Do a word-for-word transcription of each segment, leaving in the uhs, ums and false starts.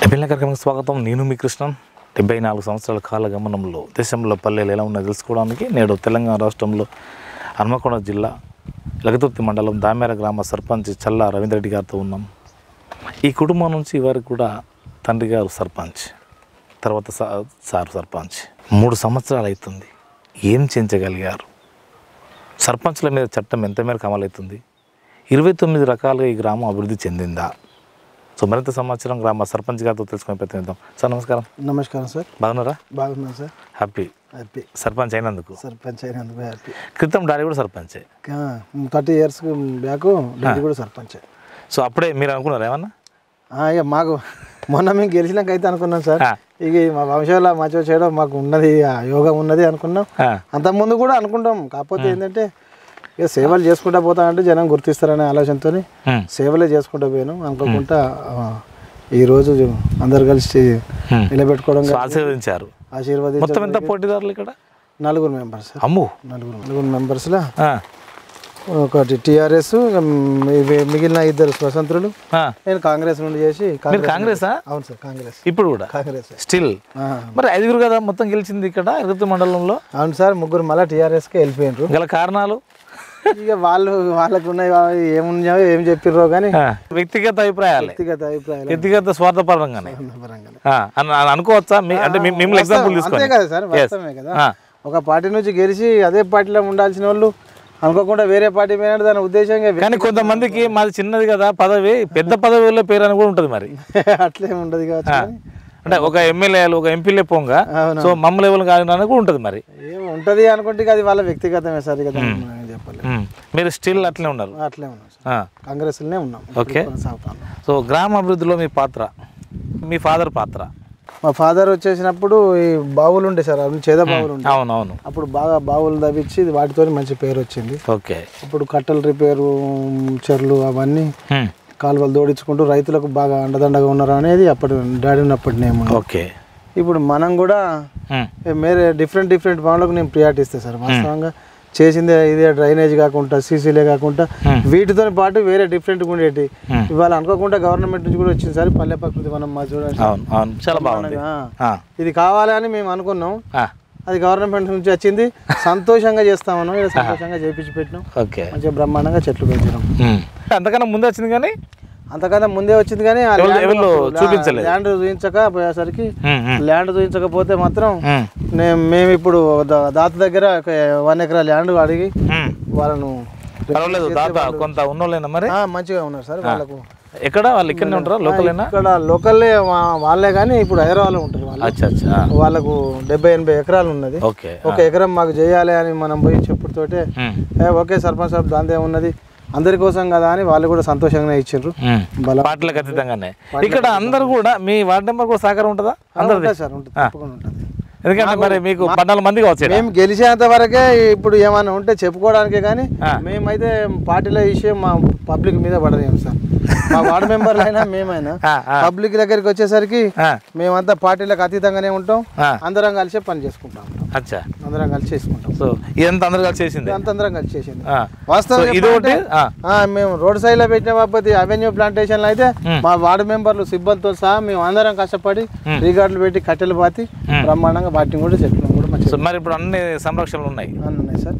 MLA కార్యక్రమానికి స్వాగతం. నేను మీ కృష్ణన్. డెబ్బై నాలుగు సంవత్సరాల కాల గమనంలో దేశంలో పల్లెలు ఎలా ఉన్నాయో తెలుసుకోవడానికి నేడు తెలంగాణ రాష్ట్రంలో హన్మకొండ జిల్లా లగతుర్తి మండలం దామెర గ్రామ సర్పంచ్ చల్లా రవీంద్రెడ్డి గారితో ఉన్నాం. ఈ కుటుంబం నుంచి వారికి కూడా తండ్రి గారు సర్పంచ్, తర్వాత సార్ సర్పంచ్. మూడు సంవత్సరాలు అవుతుంది. ఏం చేయించగలిగారు? సర్పంచ్ల మీద చట్టం ఎంత మేరకు అమలవుతుంది? ఇరవై తొమ్మిది రకాలుగా ఈ గ్రామం అభివృద్ధి చెందిందా? సో మరింత సమాచారం గ్రామ సర్పంచ్ గారితో తెలుసుకునే ప్రయత్నిద్దాం. సార్ నమస్కారం. నమస్కారం సార్. బాగున్నారా? బాగున్నాను సార్. హ్యాపీ హ్యాపీ సర్పంచ్ అయినందుకు. సర్పంచ్ అయినందుకు హ్యాపీ. క్రితం డాడీ కూడా సర్పంచే, థర్టీ ఇయర్స్ బ్యాక్ డాడీ కూడా సర్పంచే. సో అప్పుడే మీరు అనుకున్నారా ఏమన్నా? ఇక మాకు మొన్న మేము గెలిచినాక అయితే అనుకున్నాం సార్, ఇక మా వంశంలో మంచిగా చేయడం మాకు ఉన్నది, యోగం ఉన్నది అనుకున్నాం. అంతకుముందు కూడా అనుకుంటాం. కాకపోతే ఏంటంటే ఇక సేవలు చేసుకుంటా పోతా అంటే జనం గుర్తిస్తారనే ఆలోచనతో సేవలే చేసుకుంటా పోయాను. అనుకోకుండా ఈరోజు అందరు కలిసి నిలబెట్టుకోవడం, ఆశీర్వదించారు. ఆశీర్వాదం. మొత్తం ఎంత పోటీదారులు ఇక్కడ? నలుగురు మెంబర్స్. అమ్ము నలుగురు నలుగురు మెంబర్స్లో ఒకటి టీఆర్ఎస్, మిగిలిన ఇద్దరు స్వతంత్రులు. నేను కాంగ్రెస్ నుండి చేసి. కాంగ్రెస్? అవును సార్, కాంగ్రెస్. ఇప్పుడు కూడా కాంగ్రెస్ స్టిల్. మరి ఐదుగురు కదా మొత్తం గెలిచింది ఇక్కడ లగతుర్తి మండలంలో? అవును సార్, ముగ్గురు మళ్ళీ టీఆర్ఎస్కే వెళ్ళిపోయినారు. గల కారణాలు ఇక వాళ్ళు వాళ్ళకు ఉన్నాయి, ఏమున్నాయో ఏం చెప్పిర్రో కానీ వ్యక్తిగత అభిప్రాయాలు, వ్యక్తిగత అభిప్రాయాలు, వ్యక్తిగత స్వార్థపరంగానే అనుకోవచ్చా? అంటే మిమ్మల్ని ఎగ్జాంపుల్ తీసుకుంటే అంతే కదా సార్, వాస్తవమే కదా. ఒక పార్టీ నుంచి గెలిచి అదే పార్టీలో ఉండాల్సిన వాళ్ళు అనుకోకుండా వేరే పార్టీ పోయినా దాని ఉద్దేశంగా. కానీ కొంతమందికి మాది చిన్నది కదా పదవి, పెద్ద పదవిలో పేరు అని కూడా ఉంటుంది. మరి అట్లేం ఉండదు కావచ్చు. అంటే ఒక ఎమ్మెల్యేలు ఒక ఎంపీలే పోంగా సో మమ్మల్ని ఎవరు కాదని కూడా ఉంటుంది. మరి ఏమి ఉంటుంది అనుకుంటే అది వాళ్ళ వ్యక్తిగతమే సార్, కదా చెప్పాలి. మీరు స్టిల్ అట్లే ఉన్నారు? అట్లే ఉన్నాం, కాంగ్రెస్లోనే ఉన్నాం. ఓకే. సో గ్రామ అభివృద్ధిలో మీ పాత్ర, మీ ఫాదర్ పాత్ర? మా ఫాదర్ వచ్చేసినప్పుడు ఈ బావులు ఉండే సార్, అవి చేద బావులు ఉండే. అవునవును. అప్పుడు బాగా బావులు తవ్వించి వాటితో మంచి పేరు వచ్చింది. ఓకే. ఇప్పుడు కట్టలు రిపేరు, చెర్లు అవన్నీ కాలువలు తోడించుకుంటూ రైతులకు బాగా అండదండగా ఉన్నారు అనేది అప్పటి డాడీ ఉన్నప్పటి నేమ్. ఓకే. ఇప్పుడు మనం కూడా మేరే డిఫరెంట్ డిఫరెంట్ పనులకు నేను ప్రియారిటీ ఇస్తాను సార్. వాస్తవంగా చేసిందే ఇదే డ్రైనేజ్ కాకుండా, సీసీలే కాకుండా వీటితో పాటు వేరే డిఫరెంట్గా ఉండేటి ఇవాళ అనుకోకుండా గవర్నమెంట్ నుంచి కూడా వచ్చింది సార్. పల్లె ప్రకృతి మనం మా చూడండి చాలా బాగుంది. ఇది కావాలి అని మేము అనుకున్నాం, అది గవర్నమెంట్ నుంచి వచ్చింది. సంతోషంగా చేస్తామన్నాం, ఇలా సంతోషంగా చేయించి పెట్టినాం. ఓకే. మంచిగా బ్రహ్మాండంగా చెట్లు పెంచినాం. అంతకన్నా ముందే వచ్చింది కానీ అంతకన్నా ముందే వచ్చింది కానీ చూపించలేదు. ల్యాండ్ చూపించక పోయేసరికి, ల్యాండ్ చూపించకపోతే మాత్రం మేము ఇప్పుడు దాత దగ్గర వన్ ఎకరా ల్యాండ్ అడిగి వాళ్ళను కొంత ఉన్నోళ్ళేనా మరి మంచిగా ఉన్నారు సార్. వాళ్ళకు ఎక్కడ వాళ్ళు ఇక్కడనే ఉంటారా? లోకలేనా? ఇక్కడ లోకల్లే వాళ్ళే కానీ ఇప్పుడు హైదరాబాద్లో ఉంటారు వాళ్ళు. వాళ్ళకు డెబ్బై ఎనభై ఎకరాలు ఉన్నది. ఒక ఎకరం మాకు చేయాలి అని మనం పోయి చెప్పుడుతోటే ఓకే సర్పంచ్ సాబ్ దాందే ఉన్నది అందరి కోసం కదా అని వాళ్ళు కూడా సంతోషంగా ఇచ్చారు. పార్టీలకు అతీతంగానే ఇక్కడ అందరు కూడా మీ వార్డు నెంబర్ కూడా సహకారం ఉంటుందా? అందరూ సార్ ఉంటుంది, తప్పకుండా ఉంటుంది. ఎందుకంటే మరి మీకు పద్నాలుగు మంది కావచ్చు. మేము గెలిచేంత వరకే ఇప్పుడు ఏమైనా ఉంటే చెప్పుకోవడానికే కానీ మేమైతే పార్టీల విషయం మా పబ్లిక్ మీద పడలేము సార్. మా వార్డు మెంబర్లు అయినా మేమైనా పబ్లిక్ దగ్గరికి వచ్చేసరికి మేమంతా పార్టీలకు అతీతంగానే ఉంటాం. అందరం కలిసే పని చేసుకుంటాం. అచ్చా, అందరం కలిసి చేసుకుంటాం. సో ఇదంతా అందరూ కలిసి చేసింది, అంత అందరం కలిసి చేసింది. వాస్తవం మేము రోడ్ సైడ్ లో పెట్టిన బాబతి అవెన్యూ ప్లాంటేషన్ లో అయితే మా వార్డు మెంబర్లు సిబ్బందితో సహా మేము అందరం కష్టపడి రీగార్డులు పెట్టి కట్టెలు పాతి బ్రహ్మాండంగా వాటిని కూడా చెట్లు కూడా మంచి. మరి ఇప్పుడు అన్ని సంరక్షణలు ఉన్నాయి? అన్నీ ఉన్నాయి సార్.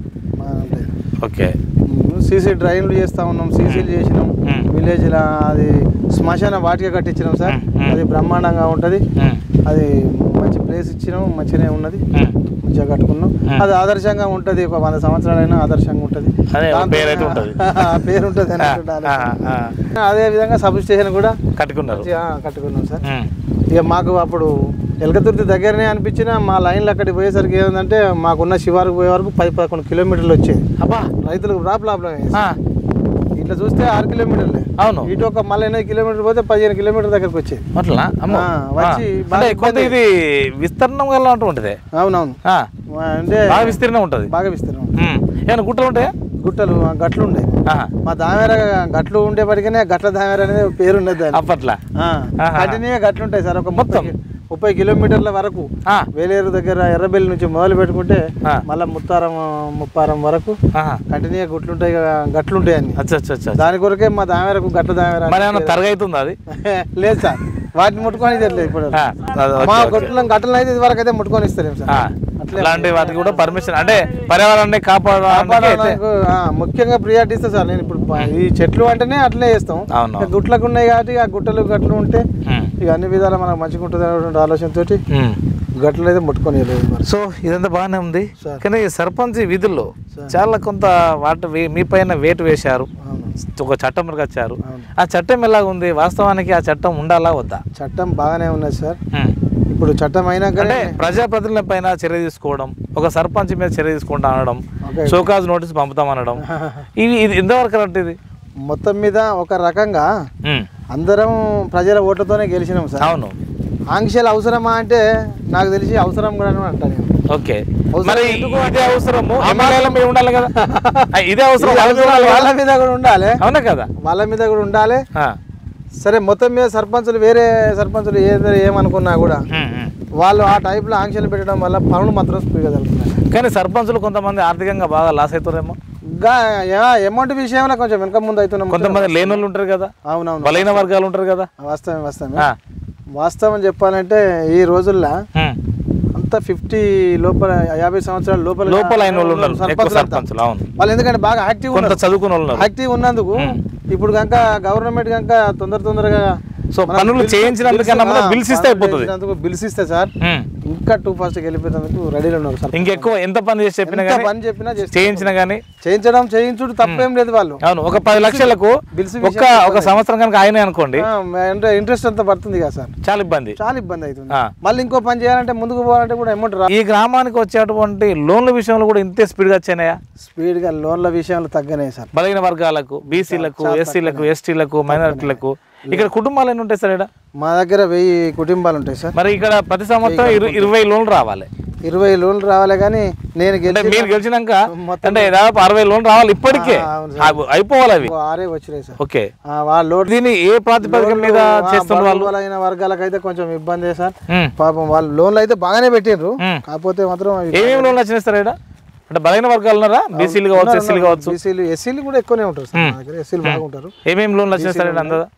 ఓకే. సీసీ డ్రైన్లు చేస్తా ఉన్నాం, సీసీలు చేసినాం. విలేజ్ లా అది శ్మశాన వాటిక కట్టించినాం సార్. అది బ్రహ్మాండంగా ఉంటుంది. అది మంచి ప్లేస్ ఇచ్చినాం, మంచిగానే ఉన్నది, మంచిగా కట్టుకున్నాం. అది ఆదర్శంగా ఉంటుంది, ఒక వంద సంవత్సరాలైనా ఆదర్శంగా ఉంటుంది, పేరు ఉంటుంది. అదే విధంగా సబ్ స్టేషన్ కూడా కట్టుకున్నారు కట్టుకున్నాం సార్. ఇక మాకు అప్పుడు ఎలకతుర్తి దగ్గరనే అనిపించిన మా లైన్లు అక్కడికి పోయేసరికి ఏమందంటే మాకున్న శివారుకు పోయే వరకు పది పదకొండు కిలోమీటర్లు వచ్చేది. అబ్బా, రైతులకు రా ప్రాబ్లం. ఇట్లా చూస్తే ఆరు కిలోమీటర్లే. అవును. ఇటు ఒక మళ్ళీ ఎనిమిది కిలోమీటర్లు పోతే పదిహేను కిలోమీటర్ దగ్గరకు వచ్చేది. అట్లా వచ్చి ఇది విస్తీర్ణం గల ఉంటుంది. అవునవును, అంటే బాగా విస్తీర్ణం ఉంటుంది. బాగా విస్తీర్ణం. ఏమైనా గుట్టలు ఉంటాయా? గుట్టలు గట్లు ఉండే. మా దామెర గట్లు ఉండేపటికనే గట్ల దామెర అనేది పేరు ఉండేది అప్పట్లో. కంటిన్యూగా గట్లు ఉంటాయి సార్. ఒక మొత్తం ముప్పై కిలోమీటర్ల వరకు ఆ, వేలేరు దగ్గర ఎర్రబెల్లి నుంచి మొదలు పెట్టుకుంటే ఆ. మళ్ళీ ముత్తారం ముప్పారం వరకు ఆహా. కంటిన్యూగా గుట్లుంటాయి కదా, గట్లుంటాయి అన్ని. అచ్చా అచ్చా అచ్చా. దాని కొరకే మా దామెరకు గట్ల దామెర మరి ఏమన్నా తరగవుతుందా అది? లేదు సార్, వాటిని ముట్టుకొని తెలియదు ఇప్పుడు. ఆ, అది ఓకే, మా ఓకే. గొట్టలను గట్టలను అయితే ఇది వరకు అయితే ముట్టుకొని ఇస్తలేము సార్. ఆ, అలాంటి వాటికి కూడా పర్మిషన్ అంటే పర్యావరణాన్ని కాపాడడానికి అయితే- కాపాడడానికి, ఆ, ముఖ్యంగా ప్రియారిటీ ఇస్తా సార్. నేను ఇప్పుడు ప- ఈ చెట్లు అంటేనే అట్లే వేస్తాం. అవును. ఇక గుట్లకు ఉన్నాయి కాబట్టి ఆ గుట్టలు గట్లు ఉంటే ఉమ్, ఇక అన్ని విధాలు మనకు మంచిగా ఉంటుంది అనేటువంటి ఆలోచనతోటి ఉమ్. గట్లు అయితే ముట్టుకొని వెళ్ళలేదు మరి. సో ఇదంతా బాగానే ఉంది, సార్. కానీ ఈ సర్పంచ్ విధుల్లో సార్. చాలా కొంత వాటి వే- మీ పైన వేటు వేశారు, అవును, ఒక చట్టం వచ్చారు. అవును. ఆ చట్టం ఎలా ఉంది? వాస్తవానికి ఆ చట్టం ఉండాలా వద్దా? చట్టం బాగానే ఉన్నది సార్. ఉమ్. ఇప్పుడు చట్టం అంటే అయినాకనే ప్రజాప్రతినిధుల పైన చర్య తీసుకోవడం, ఒక సర్పంచ్ మీద చర్య తీసుకుంటా అనడం, ఓకే. షోకాజ్ నోటీస్ పంపుతాం అనడం, ఇవి ఇది ఎంతవరకు కరెక్ట్ ఇది? మొత్తం మీద ఒక రకంగా ఉమ్. అందరం ప్రజల ఓట్లతోనే గెలిచినాం సార్. అవును, ఆంక్షలు అవసరమా అంటే నాకు తెలిసి అవసరం కూడా అని అంటాను నేను. ఓకే. అవసరం మరి ఎందుకు ఇదే అవసరము ఎమ్మెల్యేల మీద ఉండాలి కదా, ఆ, ఇదే అవసరం ఇది వాళ్ళ మీద అవసరం ఉండాలి వాళ్ళ కదా? మీద కూడా ఉండాలి, అవునా కదా? వాళ్ళ మీద కూడా ఉండాలి. ఆ. సరే, మొత్తం మీద సర్పంచులు వేరే సర్పంచులు ఏదో ఏమనుకున్నా కూడా ఉమ్, ఉమ్. వాళ్ళు ఆ టైప్లో ఆంక్షలు పెట్టడం వల్ల పనులు మాత్రం స్పీడ్గా జరుగుతున్నాయి. కానీ సర్పంచులు కొంతమంది ఆర్థికంగా బాగా లాస్ అవుతారేమో, ఇంకా అమౌంట్ విషయంలో కొంచెం వెనక ముందు అవుతున్నాం. కొంతమంది లేని వాళ్ళు ఉంటారు కదా, అవునవును, బలైన వర్గాలు ఉంటారు కదా. వాస్తవం వాస్తవమే. ఆ. వాస్తవం చెప్పాలంటే ఈ రోజుల్లో ఉమ్. అంతా ఫిఫ్టీ లోపల యాభై సంవత్సరాల లోపల లోపల అయిన వాళ్ళు ఉన్నారు, ఎక్కువ సర్పంచులు అంతా. సర్పంచులు. అవును, వాళ్ళు ఎందుకంటే బాగా యాక్టివ్ కొంత ఉన్నారు. చదువుకున్న వాళ్ళు ఉన్నారు. యాక్టివ్ ఉన్నందుకు ఇప్పుడు కనుక గవర్నమెంట్ కనుక తొందర తొందరగా సో పనులు చేయించినందుకన్నా మనం బిల్స్ ఇస్తే అయిపోతుంది. బిల్స్ ఇస్తే సార్ ఉమ్. ఇంకా టూ ఫాస్ట్ వెళ్ళిపోయేందుకు రెడీలో ఉన్నారు సార్. ఇంకెక్కువ ఎంత పని చేసి చెప్పినా ఎంత కానీ పని చెప్పినా చేస్తారు. చేయించినా కానీ చేయించడం చేయించుడు తప్పేం లేదు వాళ్ళు. అవును, ఒక పది లక్షలకు బిల్స్ ఒక ఒక సంవత్సరం కనుక ఆయనే అనుకోండి, ఆ, అంటే ఇంట్రెస్ట్ అంతా పడుతుంది కదా సార్, చాలా ఇబ్బంది. చాలా ఇబ్బంది అవుతుంది. ఆ. మళ్ళీ ఇంకో పని చేయాలంటే ముందుకు పోవాలంటే కూడా అమౌంట్ రా ఈ గ్రామానికి వచ్చేటువంటి లోన్ల విషయంలో కూడా ఇంతే స్పీడ్గా వచ్చాయా? స్పీడ్గా లోన్ల విషయంలో తగ్గనే సార్. బలహీన వర్గాలకు, బీసీలకు, ఎస్సీలకు, ఎస్టీలకు, మైనారిటీలకు ఇక్కడ కుటుంబాలు ఎన్ని ఉంటాయి సార్? ఇక్కడ మా దగ్గర వెయ్యి కుటుంబాలు ఉంటాయి సార్. మరి ఇక్కడ ప్రతి సంవత్సరం ఇరు- ఇరవై లోన్లు రావాలి. ఇరవై లోన్లు రావాలి, కానీ నేను అంటే గెలిచి మీరు గెలిచినాక మొత్తం అంటే దాదాపు అరవై లోన్లు రావాలి ఇప్పటికే. ఆ, అవును అవి అయిపోవాలి అవి. ఆరే వచ్చినాయి సార్. ఓకే. ఆ, వాళ్ళ లోడ్ దీన్ని ఏ ప్రాతిపదిక మీద చేస్తున్నారు వాళ్ళు? అయిన వర్గాలకు అయితే కొంచెం ఇబ్బంది సార్. ఉమ్. పాపం వాళ్ళు లోన్లు అయితే బాగానే పెట్టిండ్రు, ఉమ్. కాకపోతే మాత్రం అవి ఏమేమి లోన్లు వచ్చినాయి సార్ ఇక్కడ? అంటే బలైన వర్గాలు ఉన్నారా? బీసీలు కావచ్చు, ఎస్సీలు కావచ్చు, బీసీలు ఎస్సీలు కూడా ఎక్కువనే ఉంటారు సార్. మా దగ్గర ఎస్సీలు బాగుంటారు. ఏమేమి లోన్లు వచ్చినాయి సార్ ఇక్కడ? అందా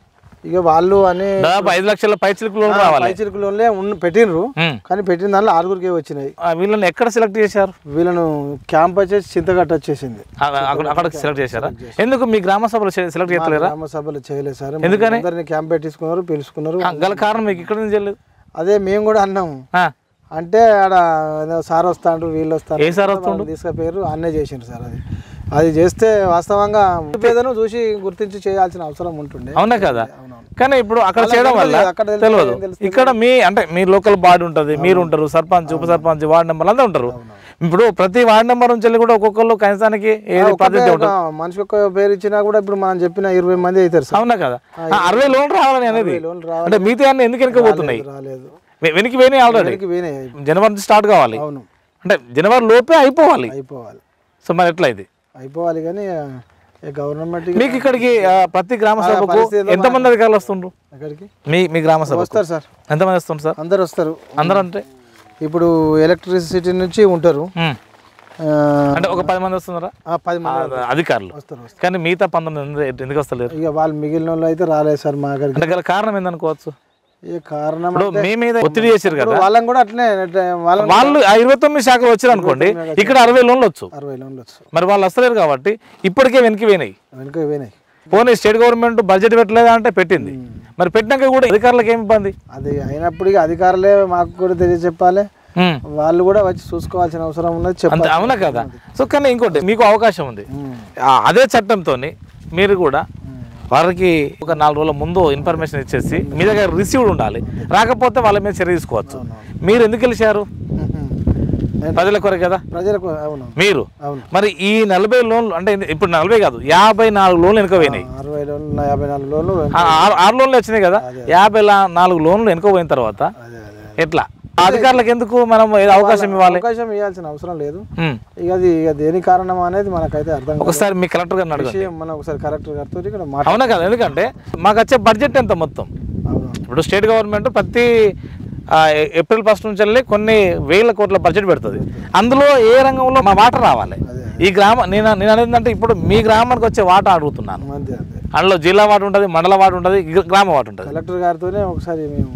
ఇక వాళ్ళు అని దాదాపు ఐదు లక్షల పైచిలకు లోన్ రావాలి. పైచిలుకు లోన్లే ఉన్న- పెట్టిండ్రు, ఉమ్. కానీ పెట్టిన దాంట్లో ఆరుగురికే వచ్చినాయి. ఆ, వీళ్ళని ఎక్కడ సెలెక్ట్ చేశారు? వీళ్ళను క్యాంప్ వచ్చేసి చింతగట్ట వచ్చేసింది. ఆ, అక్కడ అక్కడ సెలెక్ట్ చేశారా? ఎందుకు మీ గ్రామ సభలో సెలెక్ట్ చేయలేరా? గ్రామ సభలు చేయలేదు సార్. ఎందుకని? అందరినీ క్యాంప్ పెట్టించుకున్నారు, పిలుచుకున్నారు. ఆ, గల కారణం మీకు ఇక్కడ నుంచి వెళ్ళలేదు? అదే మేము కూడా అన్నాము. ఆ, అంటే ఆడ ఏదో సార్ వస్తాండ్రు, వీళ్ళు వస్తారు, ఏ సార్ వస్తుండ్రు? తీసుకపోయారు, అన్నే చేసిండ్రు సార్. అది అది చేస్తే వాస్తవంగా పేదను చూసి గుర్తించి చేయాల్సిన అవసరం ఉంటుండే. అవునా కదా? అవునవును. కానీ ఇప్పుడు అక్కడ చేయడం వల్ల అక్కడ తెలుస్తుంది, తెలియదు. ఏం తెలుస్తుంది? ఇక్కడ మీ అంటే మీ లోకల్ బాడీ ఉంటుంది, మీరు ఉంటారు, సర్పంచ్, ఉప సర్పంచ్, వార్డు నెంబర్ అందరూ ఉంటారు. ఇప్పుడు ప్రతి వార్డు నెంబర్ నుంచి వెళ్ళి కూడా ఒక్కొక్కరు కనీసానికి ఏది ప్రాతినిధ్యం ఉంటుంది. మనిషికి ఒక పేరు ఇచ్చినా కూడా ఇప్పుడు మనం చెప్పిన ఇరవై మంది అవుతారు సార్. అవునా కదా? ఆ, అరవై లోన్లు రావాలని అనేది లోన్లు రావాలి. అంటే మిగతా అన్ని ఎందుకు వెనక పోతున్నాయి? రాలేదు, వె- వెనక్కి పోయినాయి ఆల్రెడీ. వెనక్కి పోయినాయి. జనవరి నుంచి స్టార్ట్ కావాలి, అవును, అంటే జనవరి లోపే అయిపోవాలి. అయిపోవాలి సో మరి ఎట్లా ఇది? అయిపోవాలి కానీ గవర్నమెంట్ మీకు ఇక్కడికి ఆ, ప్రతి గ్రామ సభకు పరిస్థితి ఏదో ఎంతమంది అధికారులు వస్తుండ్రు? అక్కడికి మీ మీ గ్రామ సభ వస్తారు సార్. ఎంతమంది వస్తుండ్రు సార్? అందరు వస్తారు. అందరూ అంటే ఇప్పుడు ఎలక్ట్రిసిటీ నుంచి ఉంటారు, ఉమ్. ఆ, అంటే ఒక పది మంది వస్తున్నారా ఆ, పది మంది ఆ, అధికారులు? వస్తారు వస్తారు. కానీ మిగతా పంతొమ్మిది మంది ఎందుకు వస్తలేరు? ఇక వాళ్ళు మిగిలిన వాళ్ళు అయితే రాలేదు సార్ మా దగ్గరికి. అంటే గల కారణం ఏందనుకోవచ్చు? ఈ కారణం ఇప్పుడు అంటే మీ మీద ఒత్తిడి చేశారు కదా, ఇప్పుడు వాళ్ళని కూడా అట్లనే అట్లే వాళ్ళని వాళ్ళు ఆ ఇరవై తొమ్మిది శాఖలు వచ్చారు అనుకోండి, ఇక్కడ అరవై లోన్లు వచ్చు. అరవై లోన్లు వచ్చు, మరి వాళ్ళు వస్తలేరు కాబట్టి ఇప్పటికే వెనక్కి పోయినాయి. వెనుక పోయినాయి. పోనీ స్టేట్ గవర్నమెంట్ బడ్జెట్ పెట్టలేదా అంటే పెట్టింది. మరి పెట్టినాక కూడా అధికారులకు ఏమి ఇబ్బంది? అది అయినప్పుడు ఇక అధికారులే మాకు కూడా తెలియజెప్పాలి, ఉమ్. వాళ్ళు కూడా వచ్చి చూసుకోవాల్సిన అవసరం ఉన్నది అంతే, చెప్పాలి. అవునా కదా? సో కానీ ఇంకోటి మీకు అవకాశం ఉంది, ఉమ్. ఆ, అదే చట్టంతో మీరు కూడా వారికి ఒక నాలుగు రోజుల ముందు ఇన్ఫర్మేషన్ ఇచ్చేసి మీ దగ్గర రిసీవ్డ్ ఉండాలి, రాకపోతే వాళ్ళ మీద చర్య తీసుకోవచ్చు. మీరు ఎందుకు గెలిచారు? ప్రజల కొరకు కదా ప్రజలకు. అవును మీరు. అవును. మరి ఈ నలభై లోన్లు అంటే ఇప్పుడు నలభై కాదు యాభై నాలుగు లోన్లు వెనుక పోయినాయి. అరవై లోన్లు యాభై నాలుగు లోన్లు ఆ, ఆరు ఆరు లోన్లు వచ్చినాయి కదా, యాభై లా- నాలుగు లోన్లు వెనుక పోయిన తర్వాత అదే అదే ఎట్లా? అధికారులకు ఎందుకు మనం ఏదో అవకాశం ఇవ్వాలి? అవకాశం ఇవ్వాల్సిన అవసరం లేదు. ఉమ్. ఇక అది ఇక దేని కారణం అనేది మనకైతే అర్థం కాదు. ఒకసారి మీ కలెక్టర్ గారిని అడగండి. విషయం మనం ఒకసారి కలెక్టర్ గారితో ఇక్కడ మాట్లాడాలి. అవునా కదా? ఎందుకంటే మాకు వచ్చే బడ్జెట్ ఎంత మొత్తం అవును ఇప్పుడు స్టేట్ గవర్నమెంట్ ప్రతి ఆ, ఏ- ఏప్రిల్ ఫస్ట్ నుంచి వెళ్ళి కొన్ని వేల కోట్ల బడ్జెట్ పెడుతుంది. అందులో ఏ రంగంలో మా వాటా రావాలి. ఈ గ్రామ నేను నేను అనేది అంటే ఇప్పుడు మీ గ్రామానికి వచ్చే వాటా అడుగుతున్నాను. అంతే అంతే అందులో జిల్లా వాట ఉంటుంది, మండల వాట ఉంటుంది, గ్ర- గ్రామ వాట ఉంటుంది. కలెక్టర్ గారితోనే ఒకసారి మేము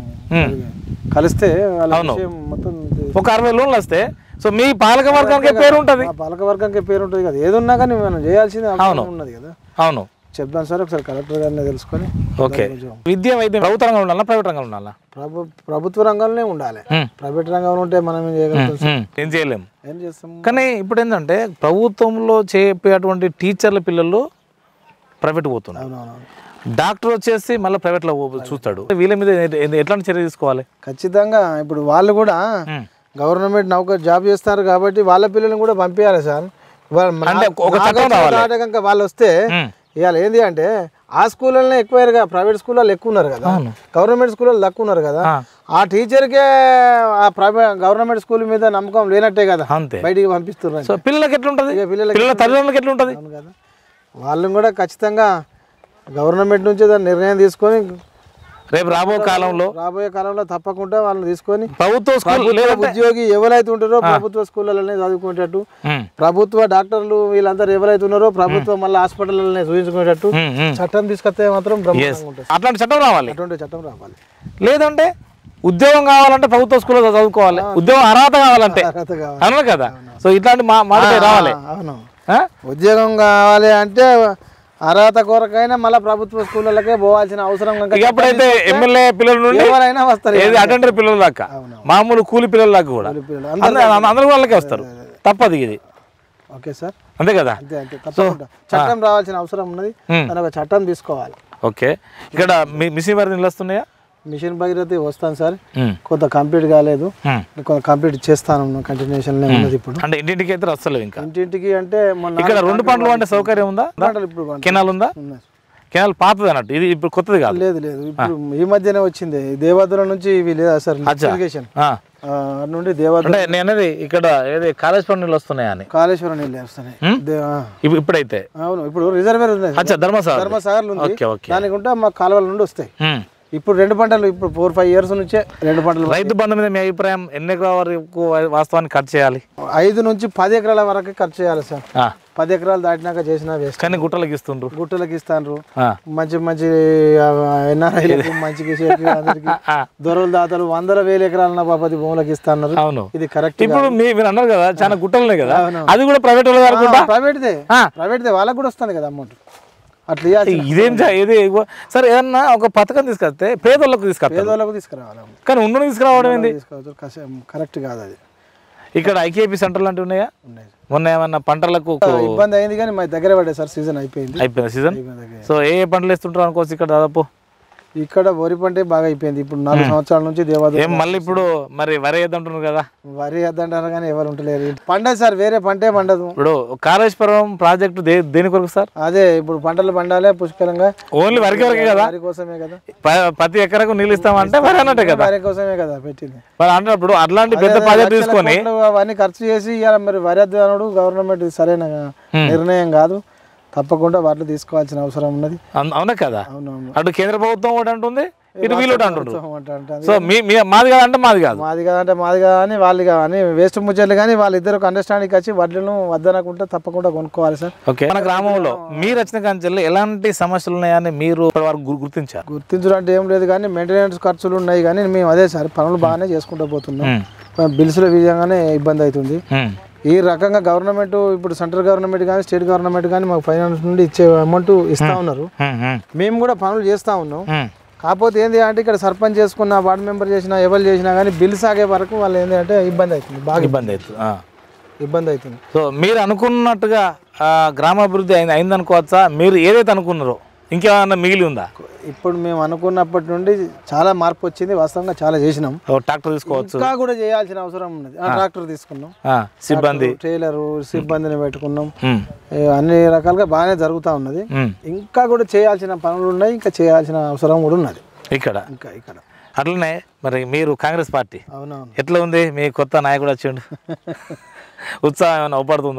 కలిస్తే వాళ్ళ విషయం మొత్తం ఒక అరవై లోన్లు వస్తే సో మీ పాలక వర్గానికి పేరు ఉంటుంది. ఆ పాలక వర్గానికి పేరు ఉంటుంది కదా, ఏదున్నా కానీ మనం చేయాల్సింది అవసరం ఉన్నది కదా. అవును, చెప్దాం సార్ ఒకసారి కలెక్టర్ గారిని తెలుసుకొని. ఓకే. విద్య వైద్యం ప్రభుత్వ రంగంలో ఉండాలా, ప్రైవేట్ రంగంలో ఉండాలా? ప్రభు ప్రభుత్వ రంగంలోనే ఉండాలి. ప్రైవేట్ రంగంలో ఉంటే మనం ఏం చేయగలుగుతాం? ఏం చేయలేము. ఏం చేస్తాం? కానీ ఇప్పుడు ఏంటంటే ప్రభుత్వంలో చెప్పేటువంటి టీచర్ల పిల్లలు ప్రైవేట్ పోతున్నారు. అవునవును. డాక్టర్ వచ్చేసి మళ్ళీ ప్రైవేట్లో చూస్తాడు. వీళ్ళ మీద ఎ- ఎట్లాంటి చర్య తీసుకోవాలి? ఖచ్చితంగా ఇప్పుడు వాళ్ళు కూడా గవర్నమెంట్ నౌక జాబ్ చేస్తారు కాబట్టి వాళ్ళ పిల్లల్ని కూడా పంపించాలి సార్. వాళ్ళ- అంటే ఒక నాకు చట్టం రావాలి. నాటకంగా వాళ్ళు వస్తే ఉమ్. ఇవాళ ఏంది అంటే ఆ స్కూళ్ళనే ఎక్కువగా ప్రైవేట్ స్కూల్లో ఎక్కువ ఉన్నారు కదా, గవర్నమెంట్ స్కూల్లో తక్కువ ఉన్నారు కదా. ఆ. ఆ టీచర్కే ఆ ప్రైవేట్ గవర్నమెంట్ స్కూల్ మీద నమ్మకం లేనట్టే కదా అంతే. బయటికి పంపిస్తున్నారు. సో పిల్లలకి ఎట్లుంటుంది? ఇక పిల్లలకి పిల్లల తల్లిదండ్రులకి ఎట్లుంటుంది? అవును కదా, వాళ్ళని కూడా ఖచ్చితంగా గవర్నమెంట్ నుంచి దాని నిర్ణయం తీసుకొని రేపు రాబో కాలంలో రాబోయే కాలంలో తప్పకుండా వాళ్ళని తీసుకొని ప్రభుత్వ స్కూల్ ప్రభుత్వ లేదంటే ఉద్యోగి ఎవరైతే ఉంటారో ప్రభుత్వ స్కూళ్ళలోనే చదువుకునేటట్టు, ఉమ్, ప్రభుత్వ డాక్టర్లు వీళ్ళందరూ ఎవరైతే ఉన్నారో ప్రభుత్వ మళ్ళీ హాస్పిటల్లోనే చూపించుకునేటట్టు ఉమ్, ఉమ్. చట్టం తీసుకొస్తే మాత్రం Yes. బ్రహ్మాండంగా ఉంటుంది. అట్లాంటి చట్టం రావాలి. అటువంటి చట్టం రావాలి. లేదంటే ఉద్యోగం కావాలంటే ప్రభుత్వ స్కూల్లో చదువుకోవాలి, ఉద్యోగం అర్హత కావాలంటే. అర్హత కావాలి. అవును కదా. సో ఇట్లాంటి మా మాట రావాలి. అవును, ఆ? ఉద్యోగం కావాలి అంటే అర్హత కొరకైనా మళ్ళీ ప్రభుత్వ స్కూళ్ళకే పోవాల్సిన అవసరం కనుక ఇక ఎప్పుడైతే ఎమ్మెల్యే పిల్లల నుండి ఎవరైనా వస్తారు. ఏది అటెండర్ పిల్లల దాకా మామూలు కూలి పిల్లల దాకా కూడా పిల్లలు అందరూ అందరూ వాళ్ళకే వస్తారు. తప్పదు ఇది. ఓకే సార్, అంతే కదా. అంతే అంతే తప్పకుండా చట్టం రావాల్సిన అవసరం ఉన్నది. ఉమ్. దాని ఒక చట్టం తీసుకోవాలి. ఓకే. ఇక్కడ మీ మిషన్ వారి నీళ్ళు వస్తున్నాయా? మిషన్ భగీరథ వస్తాను సార్, ఉమ్, కొంత కంప్లీట్ కాలేదు, ఉమ్. కొంత కంప్లీట్ చేస్తాను, కంటిన్యూషన్ ఉన్నది. ఇప్పుడు అంటే ఇంటింటికి అయితే వస్తలేవు ఇంకా. ఇంటింటికి అంటే మొన్న ఇక్కడ రెండు పంటలు అంటే సౌకర్యం ఉందా? పంటలు ఇప్పుడు పంటలు కెనాల్ ఉందా? ఉన్నాయి. కెనాల్ పాతది అన్నట్టు, ఇది ఇప్పుడు కొత్తది కాదు. లేదు లేదు, ఇప్పుడు ఈ మధ్యనే వచ్చింది. దేవాదుల నుంచి ఇవి లేదా సార్ ఇరిగేషన్ ఆ. నుండి దేవాదుల అంటే నేను అనేది ఇక్కడ ఏది కాళేశ్వరం నీళ్ళు వస్తున్నాయా అని. కాళేశ్వరం నీళ్ళు వస్తున్నాయి. ఉమ్? దే- ఆ, ఇప్పు- ఇప్పుడైతే అవును, ఇప్పుడు రిజర్వేర్ ఉంది, అచ్చా ధర్మసాగర్. ధర్మసాగర్లు ఉంది. Okay okay. దానికి ఉంటే మా కాలువల నుండి వస్తాయి. ఉమ్. ఇప్పుడు రెండు పంటలు, ఇప్పుడు ఫోర్ ఫైవ్ ఇయర్స్ నుంచే రెండు పంటలు. రైతు బంధు మీద మీ అభిప్రాయం ఎన్ని ఎకరాల వరకు వాస్తవానికి ఖర్చు చేయాలి? ఐదు నుంచి పది ఎకరాల వరకు ఖర్చు చేయాలి సార్. ఆ. పది ఎకరాలు దాటినాక చేసినా వేస్ట్. కానీ గుట్టలకు ఇస్తుండ్రు. గుట్టలకు ఇస్తాను, ఆ. మంచి మంచి ఎన్ఆర్ఐలకు మంచి అందరికి ఆ. దొరలు దాతలు వందల వేల ఎకరాల బాపతి భూములకు ఇస్తున్నారు. అవును. ఇది కరెక్ట్. ఇప్పుడు మీ- మీరు అన్నారు కదా చాలా గుట్టలు ఉన్నాయి కదా, అవును. అది కూడా ప్రైవేట్ వాళ్ళు అనుకుంటా. ప్రైవేట్దే ఆ. ప్రైవేట్దే వాళ్ళకు కూడా వస్తుంది కదా అమౌంట్. అట్లా ఇవ్వాలి. ఇదేం చా- ఇది సరే ఏదన్నా ఒక పథకం తీసుకొస్తే పేదోళ్ళకు తీసుకొస్తారు, పేదోళ్ళకు తీసుకురావాలి. కానీ ఉన్న తీసుకురావడం ఏంది? తీసుకోవచ్చు, కష- కరెక్ట్ కాదు అది. ఇక్కడ ఐకేపీ సెంటర్లు అంటే ఉన్నాయా? ఉన్నాయి. మొన్న ఏమన్నా పంటలకు ఇబ్బంది అయింది కానీ మా దగ్గర పడ్డాయి సార్, సీజన్ అయిపోయింది. అయిపోయింది సీజన్. అయిపోయింది దగ్గర. సో ఏ ఏ పంటలు వేస్తుంటారు అనుకోవచ్చు ఇక్కడ దాదాపు? ఇక్కడ వరి పంటే బాగా అయిపోయింది. ఇప్పుడు నాలుగు సంవత్సరాల నుంచి దేవాదాయ ఏం మళ్ళీ ఇప్పుడు మరి వరి వేద్దంటున్నారు కదా. వరి వేద్దంటారు కానీ ఎవరు ఉంటలేరు. పండదు సార్, వేరే పంటే పండదు. ఇప్పుడు కాళేశ్వరం ప్రాజెక్టు దే దేని కొరకు సార్? అదే ఇప్పుడు పంటలు పండాలే పుష్కలంగా, ఓన్లీ వరికి వరకే కదా. వరి కోసమే కదా, ప- ప్రతి ఎకరకు నీళ్ళు ఇస్తామంటే వరి అన్నట్టే కదా. వరి కోసమే కదా పెట్టింది. మరి అంటే అట్లాంటి పెద్ద ప్రాజెక్ట్ తీసుకొని లక్షల కోట్లు అవన్నీ ఖర్చు చేసి ఇవాళ మరి వరి అధ్వానుడు గవర్నమెంట్ సరైన నిర్ణయం కాదు. తప్పకుండా వాటిని తీసుకోవాల్సిన అవసరం ఉన్నది. అన్- అవునా కదా. అవునవును. అటు కేంద్ర ప్రభుత్వం ఒకటి అంటుంది, ఇటు వీళ్ళు ఒకటి అంటుండ్రు. అంటే అంటే సో మీ మీ- మాది కాదు అంటే మాది కాదు. మాది కదంటే మాది కదా అని వాళ్ళు కానీ వేస్ట్ ముచ్చట్లు కానీ వాళ్ళిద్దరు అండర్స్టాండింగ్ వచ్చి వడ్లను వద్దనకుంటే తప్పకుండా కొనుక్కోవాలి సార్. ఓకే. మన గ్రామంలో మీరు వచ్చిన కాంచెల్లి ఎలాంటి సమస్యలు ఉన్నాయని మీరు ఇప్పటివరకు గు- గుర్తించారు? గుర్తించడం అంటే ఏం లేదు కానీ మెయింటెనెన్స్ ఖర్చులు ఉన్నాయి కానీ మేము అదే సార్ పనులు బాగానే చేసుకుంటూ పోతున్నాం. ఉమ్. బిల్స్ల విధంగానే ఇబ్బంది అవుతుంది. ఉమ్. ఈ రకంగా గవర్నమెంట్ ఇప్పుడు సెంట్రల్ గవర్నమెంట్ కానీ స్టేట్ గవర్నమెంట్ కానీ మాకు ఫైనాన్స్ నుండి ఇచ్చే అమౌంట్ ఇస్తూ ఉన్నారు. ఉమ్. ఉమ్. మేము కూడా పనులు చేస్తూ ఉన్నాం. ఉమ్. కాకపోతే ఏంటి అంటే ఇక్కడ సర్పంచ్ చేసుకున్న వార్డు మెంబర్ చేసినా ఎవరు చేసినా కానీ బిల్ సాగే వరకు వాళ్ళు ఏంటి అంటే ఇబ్బంది అవుతుంది, బాగా ఇబ్బంది అవుతుంది. ఆ. ఇబ్బంది అవుతుంది. సో మీరు అనుకున్నట్టుగా ఆ, గ్రామాభివృద్ధి అయింది అయింది అనుకోవచ్చా? మీరు ఏదైతే అనుకున్నారో ఇంకేమన్నా మిగిలి ఉందా? ఇప్పుడు మేము అనుకున్నప్పటి నుండి చాలా మార్పు వచ్చింది. వాస్తవంగా చాలా చేసినాం. ఓ ట్రాక్టర్ తీసుకోవచ్చు, ఇంకా కూడా చేయాల్సిన అవసరం ఉన్నది. ఆ ట్రాక్టర్ తీసుకున్నాం, ఆ, సిబ్బంది, ట్రైలరు సిబ్బందిని పెట్టుకున్నాం. ఉమ్. ఏ, అన్ని రకాలుగా బాగానే జరుగుతూ ఉన్నది. ఉమ్. ఇంకా కూడా చేయాల్సిన పనులు ఉన్నాయి, ఇంకా చేయాల్సిన అవసరం కూడా ఉన్నది ఇక్కడ. ఇంకా ఇక్కడ. అట్లనే మరి మీరు కాంగ్రెస్ పార్టీ అవునవును. ఎట్లా ఉంది? మీ కొత్త నాయకుడు వచ్చిండు, ఉత్సాహం ఏమైనా అవపడుతుందా?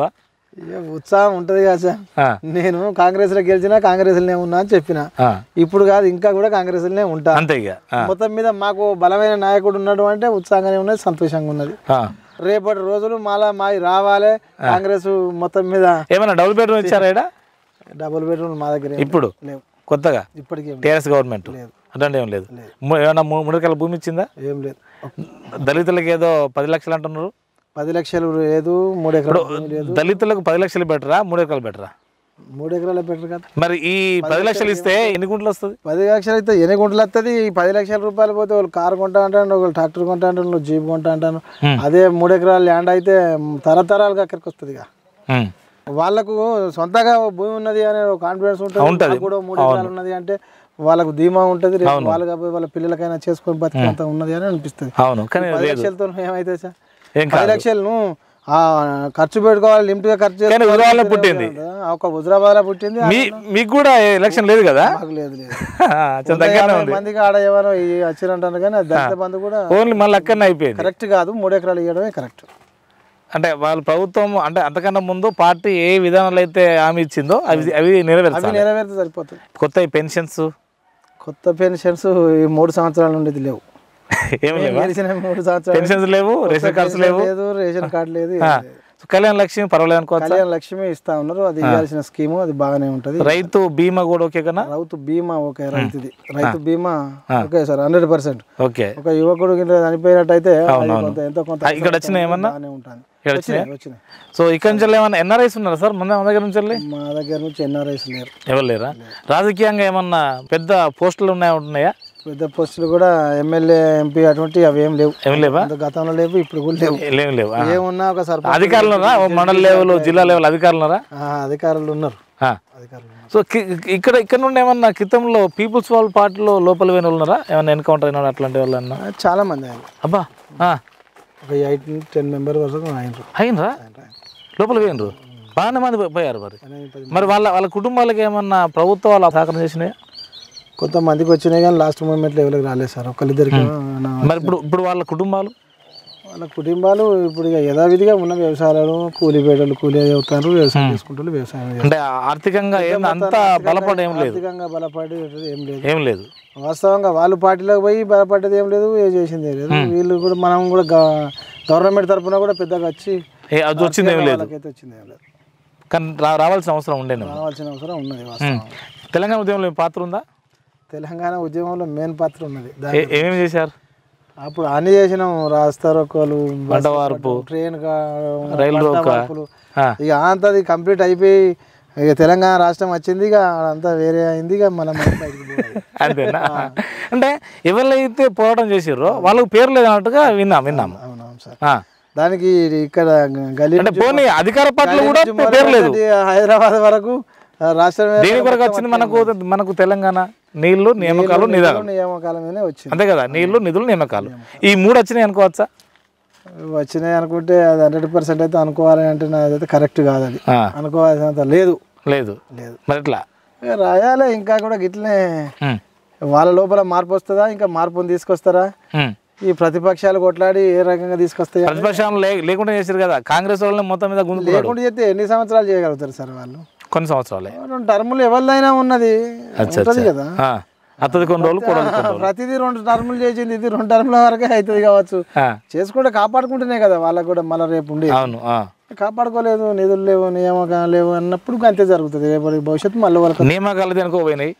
ఇక ఉత్సాహం ఉంటుంది కదా సార్. ఆ, నేను కాంగ్రెస్లో గెలిచినా కాంగ్రెస్లోనే ఉన్నా అని చెప్పిన. ఆ, ఇప్పుడు కాదు, ఇంకా కూడా కాంగ్రెస్లోనే ఉంటా. అంతే ఇక ఆ, మొత్తం మీద మాకు బలమైన నాయకుడు ఉన్నాడు అంటే ఉత్సాహంగానే ఉన్నది, సంతోషంగా ఉన్నది. ఆ. రేపటి రోజులు మళ్ళా మావి రావాలి. కాంగ్రెస్ మొత్తం మీద ఏమన్నా డబుల్ బెడ్రూమ్ ఇచ్చారా ఈడ డబుల్ బెడ్రూమ్ మా దగ్గర ఏం ఇప్పుడు లేవు, కొత్తగా ఇప్పటికేం టీఆర్ఎస్ గవర్నమెంట్ లేదు. అట్లాంటి ఏం లేదు. ము- ఏమన్నా మూ- మూడు ఎకరాల భూమి ఇచ్చిందా? ఏం లేదు. దళితులకు ఏదో పది లక్షలు అంటున్నారు. పది లక్షలు లేదు, మూడు ఎకరాలు భూమి లేదు. దళితులకు పది లక్షలు బెటరా మూడు ఎకరాలు బెటరా? మూడు ఎకరాలు బెటర్ కదా. మరి ఈ పది లక్షలు ఇస్తే ఎన్ని గుంటలు వస్తుంది? పది లక్షలు అయితే ఎన్ని గుంటలు వస్తుంది? ఈ పది లక్షల రూపాయలు పోతే వాళ్ళు కారు కొంటా అంటాను, ఒకళ్ళు ట్రాక్టర్ కొంటా అంటాను, నువ్వు జీప్ కొంటా అంటాను. అదే మూడు ఎకరాల ల్యాండ్ అయితే తరతరాలుగా అక్కడికి వస్తుంది ఇక. ఉమ్, వాళ్ళకు సొంతగా భూమి ఉన్నది అనే ఒక కాన్ఫిడెన్స్ ఉంటుంది. ఉంటది. నాకు కూడా మూడు ఎకరాలు ఉన్నది అంటే వాళ్ళకు ధీమా ఉంటుంది. రేపు వాళ్ళు కాబట్టి వాళ్ళ పిల్లలకైనా చేసుకొని బతికేంత ఉన్నది అని అనిపిస్తుంది. అవును, కానీ పది లేదు. లక్షలతో ఏమైతే సార్? ఏం పది కాదు. లక్షలను ఆ ఖర్చు పెట్టుకోవాలి, లిమిట్ గా ఖర్చు కానీ హుజరాబాద్లో పుట్టింది. ఒక హుజరాబాద్ లో పుట్టింది. మీ మీకు కూడా ఎలక్షన్ లేదు కదా? మాకు లేదు లేదు చాలా దగ్గరనే ఉంది. మందికి ఆడ ఏమో వచ్చిరంటారు కానీ దళిత బంధు కూడా ఓన్లీ మళ్ళీ అక్కడనే అయిపోయింది. కరెక్ట్ కాదు. మూడు ఎకరాలు ఇవ్వడమే కరెక్ట్. అంటే వాళ్ళ ప్రభుత్వం అంటే అంతకన్నా ముందు పార్టీ ఏ విధానాలు అయితే హామీ ఇచ్చిందో అవి అవి అవి నెరవేర్చాలి. నెరవేరితే సరిపోతుంది. కొత్త ఈ పెన్షన్స్ కొత్త పెన్షన్స్ ఈ మూడు సంవత్సరాల నుండి లేవు. ఏం లేవా? గెలిచిన మూడు సంవత్సరాలు పెన్షన్స్ లేవు, రేషన్ కార్డ్స్ లేవు, లేదు, రేషన్ కార్డు లేదు. ఆ, కళ్యాణ లక్ష్మి పర్వాలేదు అనుకోవచ్చు. కళ్యాణ లక్ష్మి ఇస్తా ఉన్నారు, అది ఇవ్వాల్సిన స్కీము, అది బాగానే ఉంటది. రైతు బీమా కూడా ఓకే కదా? రైతు బీమా ఓకే, రైతుది రైతు బీమా okay sir, hundred percent. Okay. ఒక యువకుడు గిట్ల చనిపోయినట్టయితే అది కొంత ఎంతో కొంత ఇక్కడ వచ్చిన ఏమన్నా బాగానే ఉంటుంది. ఇక్కడ వచ్చినాయి. వచ్చినాయి. సో ఇక్కడ నుంచి ఏమన్నా ఎన్ఆర్ఐస్ ఉన్నారా సార్? మన మన దగ్గర నుంచి వెళ్ళి మా దగ్గర నుంచి ఎన్ఆర్ఐస్ లేరు. ఎవరు లేరా? రాజకీయంగా ఏమన్నా పెద్ద పోస్టులు ఉన్నాయా ఉంటున్నాయా? పెద్ద పోస్టులు కూడా ఎమ్మెల్యే ఎంపీ అటువంటి అవి ఏం లేవు. ఏం లేవా? అంత గతంలో లేవు, ఇప్పుడు కూడా లేవు. లేవు లేవు. ఏమున్నా ఒక సర్పంచ్ అధికారులు ఉన్నారా? ఓ మండల లెవెల్, జిల్లా లెవెల్ అధికారులు ఉన్నారా? ఆ, అధికారులు ఉన్నారు. ఆ. అధికారులు ఉన్నారు. సో కి- ఇక్కడ ఇక్కడ నుండి ఏమన్నా క్రితంలో పీపుల్స్ వాళ్ళ పార్టీలో లోపల పోయిన వాళ్ళు ఉన్నారా? ఏమన్నా ఎన్కౌంటర్ అయిన వాళ్ళు అట్లాంటి వాళ్ళు అన్నా? ఆ, చాలా మంది ఆయన అబ్బా, ఆ. ఒక ఎయిట్ టెన్ మెంబర్ వరకు అయినరు. అయినరా? లోపల పోయినరు, బాగానే మంది పో- పోయారు. మరి మరి వాళ్ళ వాళ్ళ కుటుంబాలకి ఏమన్నా ప్రభుత్వం వాళ్ళ సహకారం చేసినాయా? కొంతమందికి వచ్చినాయి కానీ లాస్ట్ మూమెంట్లో ఎవరికి రాలేదు సార్, ఒకళ్ళిద్దరికి. మరి ఇప్పుడు ఇప్పుడు వాళ్ళ కుటుంబాలు వాళ్ళ కుటుంబాలు ఇప్పుడు ఇక యథావిధిగా ఉన్న వ్యవసాయాలు, కూలిపేటలు కూలి అవుతారు, వ్యవసాయం చేసుకుంటారు, వ్యవసాయం చేస్తారు. అంటే ఆర్థికంగా ఏం అంత బలపడి ఏం లేదు, ఆర్థికంగా బలపడి ఏం లేదు. ఏం లేదు. వాస్తవంగా వాళ్ళు పార్టీలోకి పోయి బలపడ్డది ఏం లేదు, ఏ చేసింది ఏం లేదు. వీళ్ళు కూడా మనం కూడా గ- గవర్నమెంట్ తరఫున కూడా పెద్దగా వచ్చి ఏ అది వచ్చింది ఏం లేదు. వాళ్ళకైతే వచ్చింది ఏం లేదు. కానీ రా- రావాల్సిన అవసరం ఉండేను. రావాల్సిన అవసరం ఉన్నది. వాస్తవం తెలంగాణ ఉద్యమంలో మీ పాత్ర ఉందా? తెలంగాణ ఉద్యమంలో మెయిన్ పాత్ర ఉన్నది. ఏ- ఏమేమి చేశారు? అప్పుడు అన్ని చేసినాం, రాస్తారోకోలు, బండవార్పు, ట్రైన్ రైలు రోక. ఆ. ఇక అంతది కంప్లీట్ అయిపోయి ఇక తెలంగాణ రాష్ట్రం వచ్చింది, ఇక అంతా వేరే అయింది, ఇక మనం బయటికి పోవాలి. అంతేనా? అంటే ఎవరైతే పోరాటం చేసిర్రో వాళ్ళకు పేరు లేదు అన్నట్టుగా విన్నాం విన్నాము. అవునవును సార్. ఆ. దానికి ఇక్కడ గల్లీ అంటే పోనీ అధికార పార్టీలో కూడా పేరు లేదు. హైదరాబాద్ వరకు రాష్ట్రం దేని కొరకు వచ్చింది మనకు? మనకు తెలంగాణ నీళ్లు, నియామకాలు, నిధానం. నియామకాల మీదనే వచ్చింది. అంతే కదా, నీళ్లు, నిధులు, నియామకాలు ఈ మూడు వచ్చినాయి అనుకోవచ్చా? వచ్చినాయి అనుకుంటే అది హండ్రెడ్ పర్సెంట్ అయితే అనుకోవాలి అంటే నాదైతే కరెక్ట్ కాదు. అది ఆ. అనుకోవాల్సినంత లేదు లేదు లేదు మరి ఎట్లా? ఇక రాయాలి. ఇంకా కూడా గిట్లనే ఉమ్, వాళ్ళ లోపల మార్పు వస్తుందా, ఇంకా మార్పుని తీసుకొస్తారా? ఉమ్. ఈ ప్రతిపక్షాలు కొట్లాడి ఏ రకంగా తీసుకొస్తాయి? ప్రతిపక్షం లే లేకుండా చేశారు కదా కాంగ్రెస్ వాళ్ళని మొత్తం మీద గుంజుకున్నాడు. లేకుండా చేస్తే ఎన్ని సంవత్సరాలు చేయగలుగుతారు సార్ వాళ్ళు? కొన్ని సంవత్సరాలే. రెండు టర్ములు ఎవరిదైనా ఉన్నది ఉంటుంది కదా. ఆ, అత్తది కొన్ని రోజులు కూడా ప్రతిదీ రెండు టర్ములు చేసింది, ఇది రెండు టర్ముల వరకే అవుతుంది కావచ్చు. చేసుకుంటే కాపాడుకుంటేనే కదా వాళ్ళకు కూడా మళ్ళీ రేపు ఉండి. అవును. ఆ. కాపాడుకోలేదు, నిధులు లేవు, నియామకాలు లేవు అన్నప్పుడు అంతే జరుగుతుంది. రేపటి భవిష్యత్తు మళ్ళీ వాళ్ళకి నియామకాలు వెనుక పోయినాయి,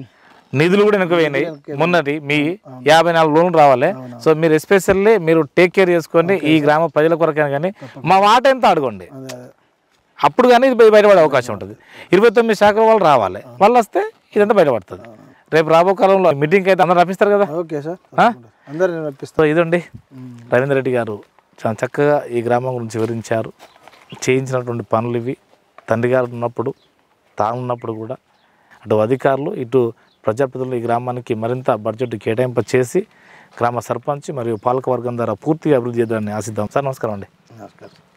నిధులు కూడా వెనుక పోయినాయి. మొన్నటి మీ యాభై నాలుగు లోన్లు రావాలి. సో మీరు ఎస్పెషల్లీ మీరు టేక్ కేర్ చేసుకొని ఈ గ్రామ ప్రజల కొరకైనా కానీ మా వాట ఎంత అడగండి, అదే అదే అప్పుడు కానీ ఇది బయటపడే అవకాశం ఉంటుంది. ఇరవై తొమ్మిది శాఖల వాళ్ళు రావాలి, వాళ్ళు వస్తే ఇదంతా బయటపడుతుంది. రేపు రాబో కాలంలో మీటింగ్ అయితే అందరూ రప్పిస్తారు కదా. ఓకే సార్, అందరినీ రప్పిస్తాం. సో ఇదండి రవీందర్ రెడ్డి గారు చాలా చక్కగా ఈ గ్రామం గురించి వివరించారు. చేయించినటువంటి పనులు ఇవి. తండ్రి గారు ఉన్నప్పుడు, తాను ఉన్నప్పుడు కూడా అటు అధికారులు ఇటు ప్రజాప్రతినిధులు ఈ గ్రామానికి మరింత బడ్జెట్ కేటాయింప చేసి గ్రామ సర్పంచ్ మరియు పాలకవర్గం ద్వారా పూర్తిగా అభివృద్ధి చేద్దామని ఆశిద్దాం. సార్ నమస్కారం అండి. నమస్కారం.